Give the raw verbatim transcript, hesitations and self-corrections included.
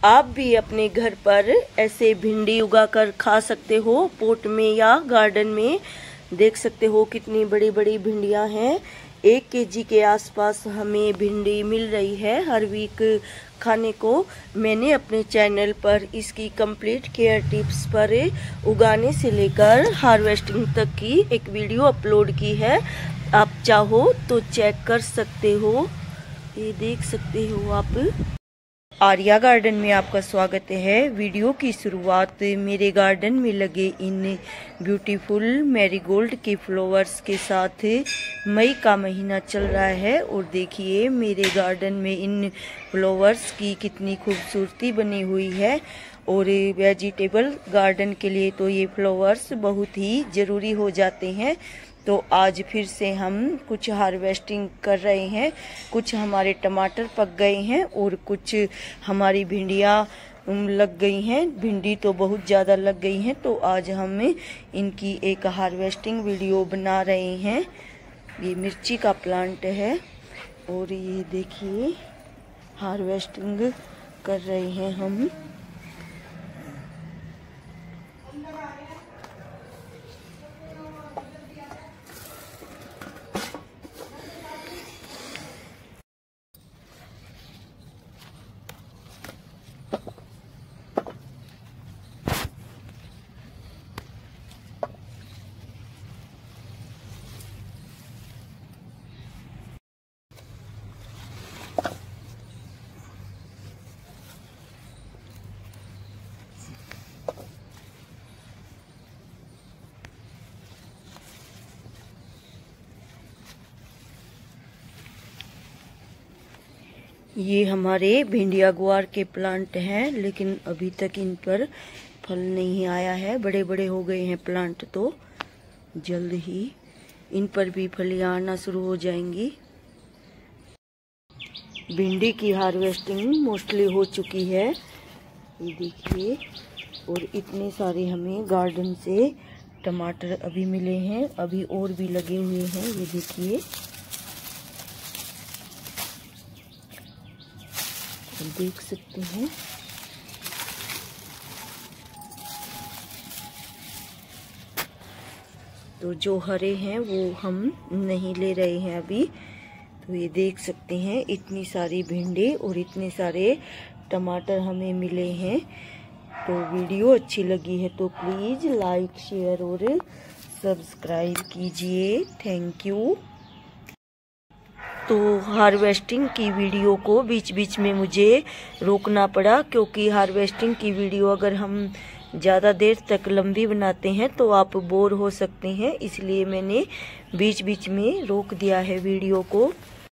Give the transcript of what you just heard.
आप भी अपने घर पर ऐसे भिंडी उगाकर खा सकते हो, पोट में या गार्डन में। देख सकते हो कितनी बड़ी बड़ी भिंडियां हैं। एक केजी के आसपास हमें भिंडी मिल रही है हर वीक खाने को। मैंने अपने चैनल पर इसकी कंप्लीट केयर टिप्स पर उगाने से लेकर हार्वेस्टिंग तक की एक वीडियो अपलोड की है। आप चाहो तो चेक कर सकते हो। ये देख सकते हो आप। आर्या गार्डन में आपका स्वागत है। वीडियो की शुरुआत मेरे गार्डन में लगे इन ब्यूटीफुल मैरीगोल्ड के फ्लावर्स के साथ। मई का महीना चल रहा है और देखिए मेरे गार्डन में इन फ्लावर्स की कितनी खूबसूरती बनी हुई है। और वेजिटेबल गार्डन के लिए तो ये फ्लावर्स बहुत ही ज़रूरी हो जाते हैं। तो आज फिर से हम कुछ हार्वेस्टिंग कर रहे हैं। कुछ हमारे टमाटर पक गए हैं और कुछ हमारी भिंडियाँ लग गई हैं। भिंडी तो बहुत ज़्यादा लग गई हैं, तो आज हम इनकी एक हार्वेस्टिंग वीडियो बना रहे हैं। ये मिर्ची का प्लांट है और ये देखिए हार्वेस्टिंग कर रहे हैं हम। ये हमारे भिंडिया गुआर के प्लांट हैं, लेकिन अभी तक इन पर फल नहीं आया है। बड़े बड़े हो गए हैं प्लांट, तो जल्द ही इन पर भी फलियां आना शुरू हो जाएंगी। भिंडी की हार्वेस्टिंग मोस्टली हो चुकी है, ये देखिए। और इतने सारे हमें गार्डन से टमाटर अभी मिले हैं, अभी और भी लगे हुए हैं, ये देखिए। देख सकते हैं तो जो हरे हैं वो हम नहीं ले रहे हैं अभी। तो ये देख सकते हैं इतनी सारी भिंडी और इतने सारे टमाटर हमें मिले हैं। तो वीडियो अच्छी लगी है तो प्लीज़ लाइक शेयर और सब्सक्राइब कीजिए। Thank you. तो हार्वेस्टिंग की वीडियो को बीच बीच में मुझे रोकना पड़ा, क्योंकि हार्वेस्टिंग की वीडियो अगर हम ज़्यादा देर तक लंबी बनाते हैं तो आप बोर हो सकते हैं, इसलिए मैंने बीच बीच में रोक दिया है वीडियो को।